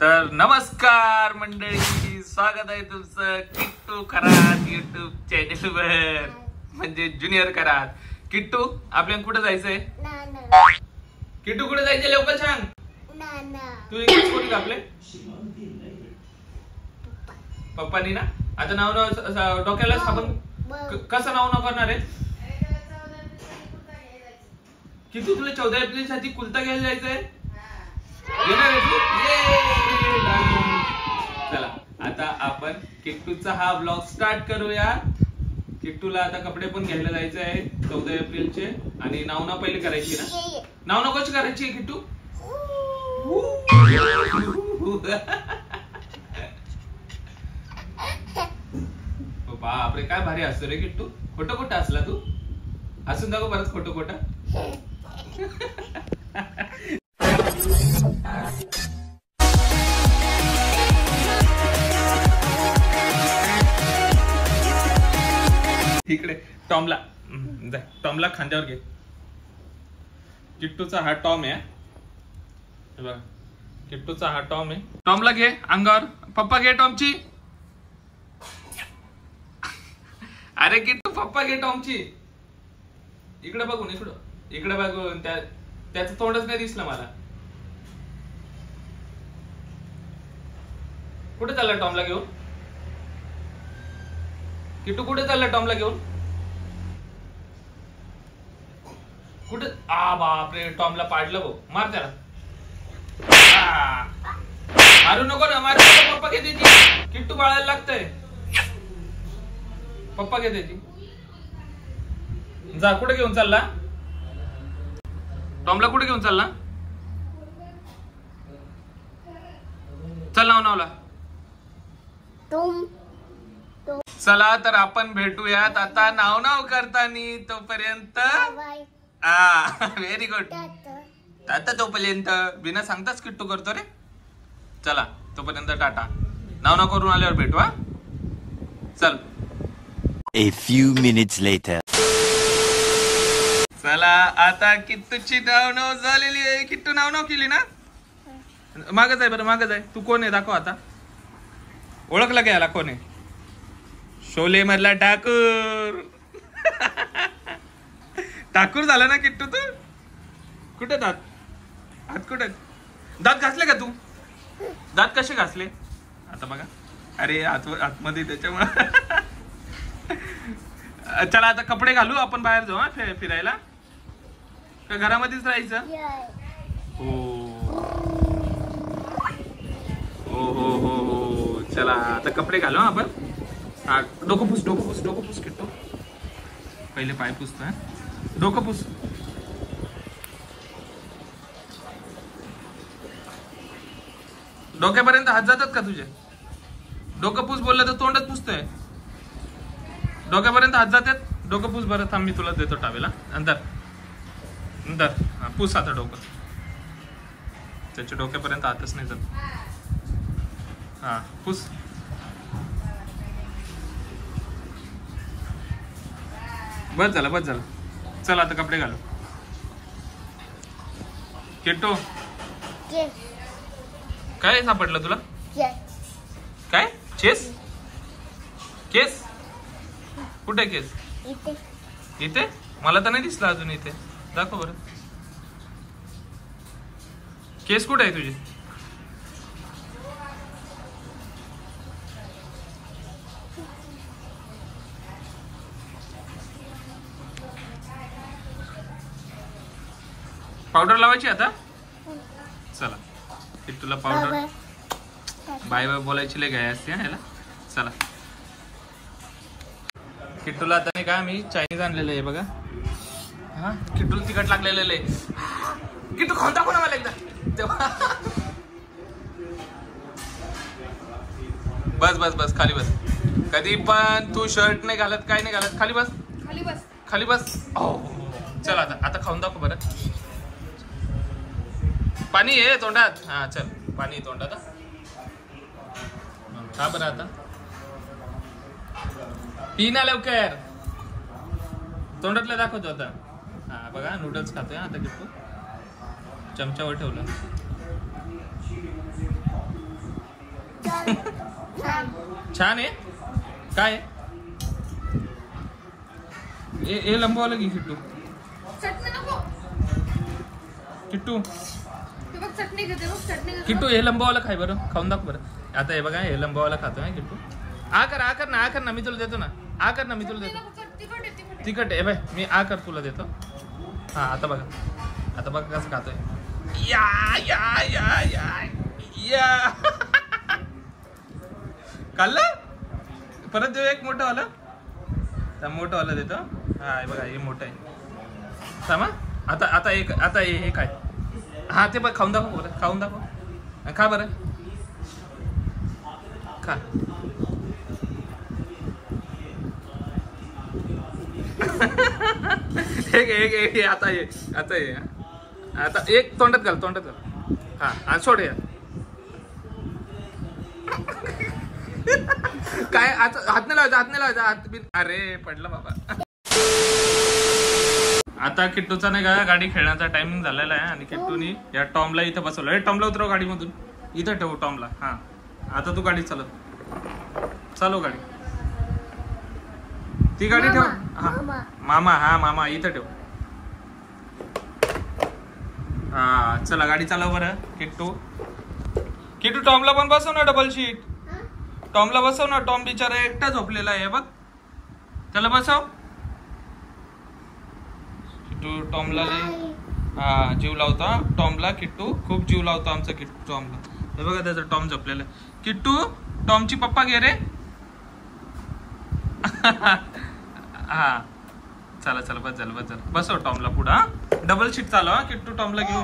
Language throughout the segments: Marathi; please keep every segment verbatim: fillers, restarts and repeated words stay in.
तर नमस्कार मंडळी, स्वागत आहे तुमचं किट्टू करात युट्यूब चॅनल वर, म्हणजे ज्युनियर करात. किट्टू आपल्याला कुठे जायचंय? किट्टू कुठे जायचंय लवकर सांग. तू इकडेच कोणी आपले पप्पानी ना. आता नाव नाव डोक्याला आपण कसं नाव नाव करणार आहे? किट्टू तुला चौदा एप्रिल साठी कुलता घ्यायला जायचंय. चला आता आपण किट्टूचा हा ब्लॉग स्टार्ट करूया. किट्टूला आता कपडे पण घ्यायला जायचे आहे चौदा एप्रिलचे. आणि नाव नाव पहिले करायची ना. नाव नाव कशी करायची आहे किट्टू? बापरे काय भारी असतो रे किट्टू. खोटं खोटं असला तू. हसून दाखव परत खोटं खोटं. इकडे टॉमला टॉमला खांद्यावर घे. किट्टूचा हा टॉम आहे. बघा किट्टूचा हा टॉम आहे. टॉमला घे अंगावर. पप्पा घे टॉमची. अरे किट्टू पप्पा घे टॉमची. इकडे बघून इकडं इकडे बघून. त्या त्याचं तोंडच नाही दिसलं मला. कुठे चालला टॉमला घेऊन? किट्टू कुठे चालला टॉमला घेऊन? कुठे? आ बापरे टॉमला पाडलं भाऊ. मार त्याला. मारू नको ना. मारू नको. पप्पा घे त्याची. किट्टू बाळायला लागतंय. पप्पा घे त्याची. जा. कुठे घेऊन चालला? टॉमला कुठे घेऊन चालला? चल नाव नावला. चला तर आपण भेटूयात आता नाव नाव करतानी. तोपर्यंत हा व्हेरी गुड. आता तोपर्यंत बिना सांगताच किट्टू करतो रे. चला तोपर्यंत टाटा. नाव नाव करून आल्यावर भेटू. हा चल. A few minutes later. चला आता किट्टूची नाव नाव झालेली आहे. किट्टू नाव नाव केली ना. मागच आहे बरं मागच आहे. तू कोण आहे दाखव आता. ओळखला घ्यायला कोण आहे? शोले मधला ठाकूर. ठाकूर झाला ना किट्टू तू. कुठे दात? हात कुठे? दात घासले का तू? दात कसे घासले आता बघा. अरे आत आतमध्ये त्याच्यामुळे. चला आता कपडे घालू आपण बाहेर जाऊ. हा फिरायला का घरामध्येच राहायचं? हो हो हो हो हो. चला आता कपडे घालू आपण. हा डोकं पुस डोकं पुस डोकं पुस किट्टू. पहिले पाय पुसतो. डोकं पुस. डोक्यापर्यंत हात जातात का तुझे? डोकं पुस बोललं तर तोंडच पुसतोय. डोक्यापर्यंत हात जातात. डोकं पुस बरं. थांब मी तुला देतो टावेला. अंदर अंदर. हा पुस आता डोकं. त्याच्या डोक्यापर्यंत हातच नाही जात. हा पुस. बस झालं बस झालं. चला आता कपडे घालू. किट्टू काय सापडलं तुला? काय चेस? केस कुठे? केस इथे. मला तर नाही दिसला अजून. इथे दाखव बरं. केस कुठे आहे तुझी? पावडर लावायची आता. चला किट्टूला पावडर. बाय बाय बोलायची लय गाय असते ह्याला. चला किट्टूला आता नाही का मी चायनीज आणलेलं आहे बघा. हा किट्टूला तिखट लागलेलं आहे. किट्टू खाऊन टाकू ना मला एकदा तेव्हा. बस बस बस खाली बस. कधी पण तू शर्ट नाही घालत काय नाही घालत. खाली बस खाली बस खाली बस. चल आता आता खाऊन दाखव बरं. पाणी आहे तोंडात. हा चल पाणी तोंडात. हा बरं आता पी ना लवकर. तोंडातलं दाखवतो आता. हा बघा नूडल्स खातोय आता किट्टू. चमच्यावर ठेवलं. छान आहे काय हे लंबवाला की किट्टू किट्टू किट्टू हे लंबवाला खाय बरं खाऊन दाख बरं आता हे बघा हे लंबवाला खातो आहे किट्टू आ कर आ कर ना आ कर ना मी तुला देतो ना आ कर ना मी तुला देतो तिखट आहे बाय मी आ कर तुला देतो हा आता बघा आता बघा कसं खातोय या या या या या खाल्लं परत देऊ एक मोठं वाला त्या मोठं वाला देतो हा बघा हे मोठं आहे सामा आता आता एक आता हे काय हा ते बघ खाऊन दाखव बरं खाऊन दाखव खा बरं खा एक एक एक आता ये आता ये आता एक तोंडात घाल तोंडात घाल हा आणि सोड या काय आता हात नाही लावायचा हात नाही लावायचा हात बी अरे पडलं बाबा आता किट्टूचा नाही का गाडी खेळण्याचा टायमिंग झालेला आहे आणि किट्टूनी या टॉमला इथं बसवलं टॉमला उतरव गाडीमधून इथं ठेवू टॉमला हा आता तू गाडी चालव चालव गाडी ती गाडी ठेव हा मामा हा मामा इथं ठेव हा चला गाडी चालव बरं किट्टू किट्टू टॉमला पण बसव ना डबल शीट टॉमला बसव ना टॉम बिचारा एकटा झोपलेला आहे बघ त्याला बसव किट्टू टॉमला हा जीव लावता टॉमला किट्टू खूप जीव लावतो आमचा किट्टू टॉमला हे बघा त्याचा टॉम झोपलेला किट्टू टॉमची पप्पा घे रे हा चला चला बस झालं बस झालं बसव टॉमला पुढं हा डबल शीट चालव हा किट्टू टॉमला घेऊन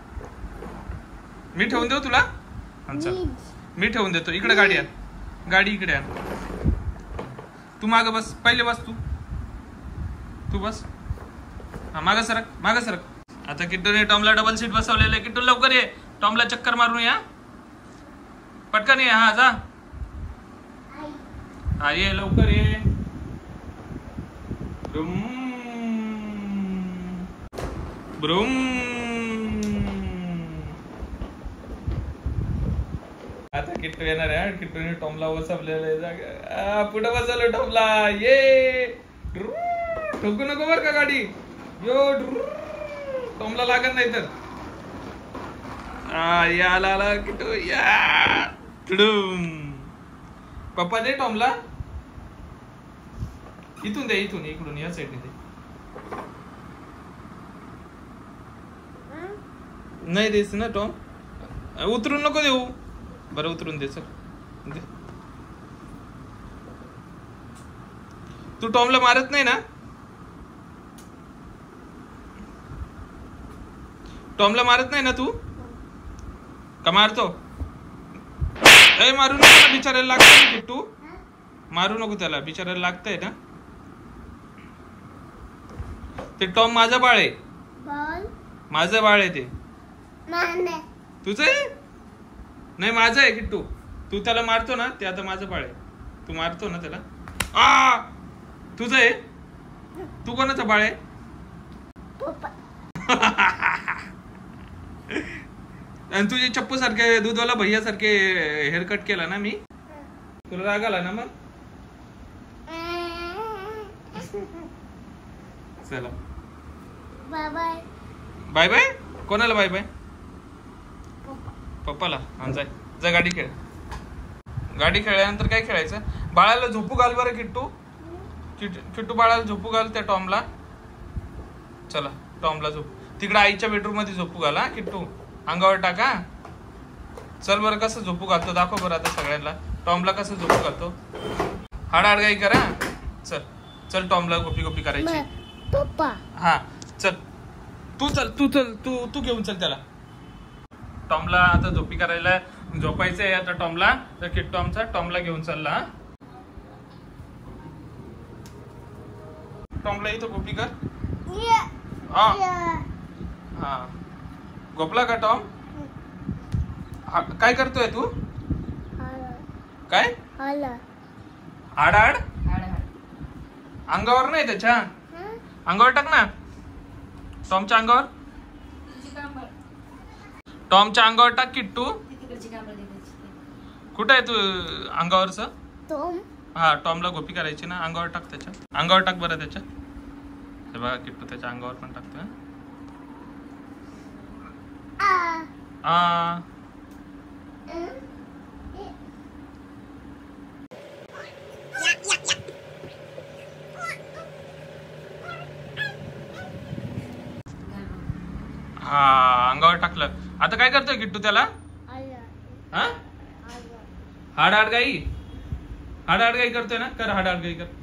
मी ठेवून देऊ तुला चल मी ठेवून देतो इकडे गाडी आण गाडी इकडे आण तू माग बस पहिले बस तू तू बस हा माग सरक माग सरक आता किट्टूने टॉमला डबल सीट बसवलेलं आहे किट्टू लवकर ये टॉमला चक्कर मारून या पटकन ये हा जा हा ये लवकर ये ब्रुम ब्रुम आता किट्टू येणार आहे किट्टूने टॉमला बसवलेलं आहे जागा पुढे बसवलं टॉमला ये ठोकू नको बर का गाडी यो टॉमला लागत नाही तर या आला आला किट्टू या पप्पा दे टॉमला इथून दे इथून इकडून या साईडने दे नाही देस ना टॉम उतरून नको देऊ बरं उतरून दे सर दे तू टॉमला मारत नाही ना टॉमला मारत नाही ना तू का मारतो ए मारू नको ना बिचारायला लागतंय ना किट्टू मारू नको त्याला बिचारायला लागतंय ना ते टॉम माझं बाळ आहे माझं बाळ आहे ते तुझं आहे नाही माझं आहे किट्टू तू त्याला मारतो ना ते आता माझं बाळ आहे तू मारतो ना त्याला आ तुझं आहे तू कोणाचं बाळ आहे आणि तुझे चप्पू सारखे दूधवाला भैया सारखे हेअरकट केला ना मी तुला राग आला ना मग चला बाय बाय बाय बाय कोणाला बाय बाय पप्पाला हा जाय जा गाडी खेळ गाडी खेळल्यानंतर काय खेळायचं बाळाला झोपू घाल बरं किट्टू किट्टू बाळाला झोपू घाल त्या टॉमला चला टॉमला झोप तिकडे आईच्या बेडरूम मध्ये झोपू घाल हा किट्टू अंगावर टाका चल बरं कसं झोपू घालतो दाखव बरं आता सगळ्यांना टॉमला कसं झोपू घालतो हाडाडगाई करा चल चल टॉमला गोपी गोपी करायची पप्पा हा चल तू चल तू चल तू तू घेऊन चल त्याला टॉमला आता झोपी करायला झोपायचंय आता टॉमला तर किट्टू आमचा टॉमला घेऊन चालला टॉमला इथं गोपी कर हा हा गोपला का टॉम काय करतोय तू काय हाड हाड अंगावर नाही त्याच्या अंगावर टाक ना टॉमच्या अंगावर टॉमच्या अंगावर टाक किट्टू कुठं आहे तू अंगावरच? टॉम. हा टॉमला गोपी करायची ना, अंगावर टाक त्याच्या, अंगावर टाक बरं त्याच्या. हे बघा किट्टू त्याच्या अंगावर पण टाकतोय. आ हा अंगावर टाकलं. आता काय करतोय किट्टू त्याला? हा हाड हाड गाई, हाड हाड गाई करतोय ना. कर हाड हाड गाई कर.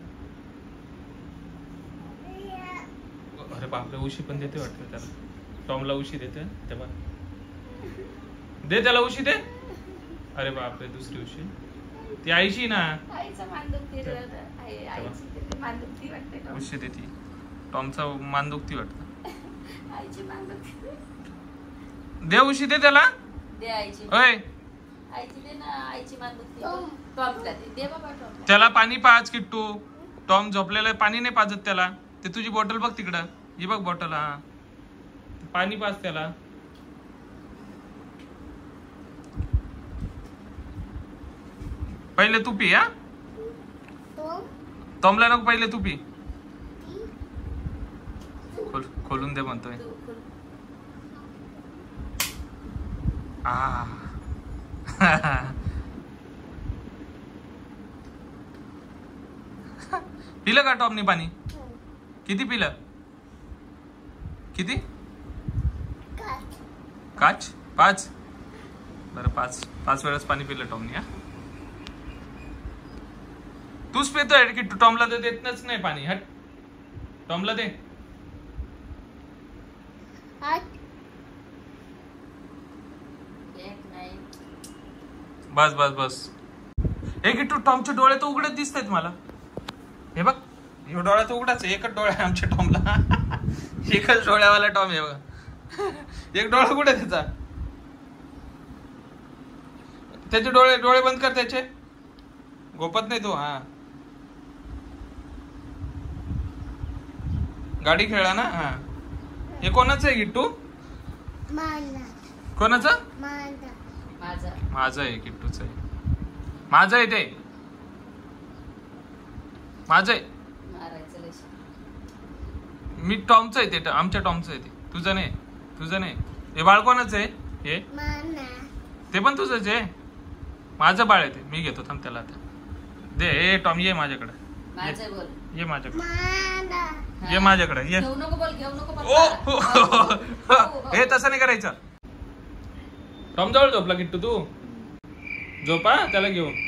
अरे बापरे, उशी पण देते वाटतं त्याला. टॉमला उशी देते तेव्हा. दे त्याला उशी दे. अरे बापरे, दुसरी उशी ती आईची ना. उशी देते. टॉमचा मान दुखती वाटतं. दे उशी दे त्याला. ओय त्याला पाणी पाज किट्टू. टॉम झोपलेलं पाणी नाही पाजत त्याला. ते तुझी बॉटल बघ तिकडं. ही बघ बॉटल. हा पाणी पाज त्याला. पहिले तू पी. हा टॉमला नको, पहिले तू पी. खोल, खोलून दे म्हणतोय. आ पिलं का टॉमनी पाणी? किती पिलं? किती? काच पाच. बरं पाच पाच वेळेस पाणी पिलं टॉमनी. हा तूच पितोय की तू? टॉमला तर देतच नाही पाणी. हट, टॉमला दे. बस बस बस. हे किट्टू टॉमचे डोळे तर उघडच दिसत आहेत मला. हे बघ, हे डोळा तर उघडाच आहे. एकच डोळा आहे आमच्या टॉमला. एकच डोळ्यावाला टॉम आहे बघा. एक डोळा कुठे त्याचा? त्याचे डोळे डोळे बंद कर त्याचे. गोपत नाही तो. हा गाडी खेळला ना. हा हे कोणाचं आहे किट्टू? कोणाचं? माझं आहे. किट्टूच आहे. माझं आहे ते. माझं आहे. मी टॉमचं आहे ते. आमच्या टॉमचं आहे ते. तुझं नाही, तुझं नाही. हे बाळ कोणाचं आहे? हे ते पण तुझंच आहे. माझं बाळ आहे ते. मी घेतो थांब त्याला आता. दे. ए टॉम ये माझ्याकडे. ये माझ्याकडे. ये माझ्याकडे ये. हे तसं नाही करायचं. टॉम जवळ झोपला किट्टू तू. झोपा त्याला घेऊन.